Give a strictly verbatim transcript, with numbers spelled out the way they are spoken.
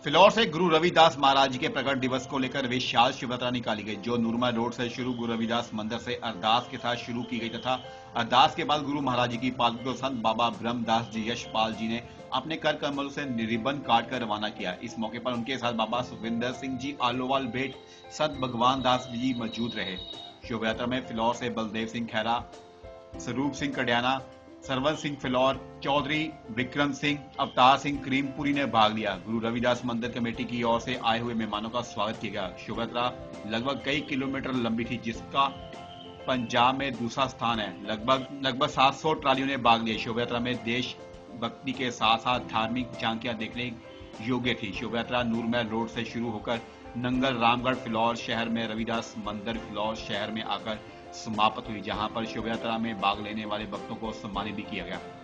फिलौर से गुरु रविदास महाराज जी के प्रकट दिवस को लेकर विशाल शोभायात्रा निकाली गई, जो नूरमा रोड से शुरू गुरु रविदास मंदिर से अरदास के साथ शुरू की गई तथा अरदास के बाद गुरु महाराज जी की पालकी को संत बाबा ब्रह्मदास जी यशपाल जी ने अपने कर कमलों से रिबन काट कर रवाना किया। इस मौके पर उनके साथ बाबा सुखविंदर सिंह जी आलोवाल बेट, संत भगवान दास जी मौजूद रहे। शोभायात्रा में फिलौर से बलदेव सिंह खैरा, स्वरूप सिंह कड्याना, सरवन सिंह फिलौर, चौधरी विक्रम सिंह, अवतार सिंह करीमपुरी ने भाग लिया। गुरु रविदास मंदिर कमेटी की ओर से आए हुए मेहमानों का स्वागत किया गया। शोभायात्रा लगभग कई किलोमीटर लंबी थी, जिसका पंजाब में दूसरा स्थान है। लगभग लगभग सात सौ ट्रालियों ने भाग लिया। शोभायात्रा में देश भक्ति के साथ साथ धार्मिक झांकियां देखने योग्य थी। शोभायात्रा नूरमहल रोड से शुरू होकर नंगल रामगढ़ फिलौर शहर में रविदास मंदिर फिलौर शहर में आकर समाप्त हुई, जहां पर शोभायात्रा में भाग लेने वाले भक्तों को सम्मानित भी किया गया।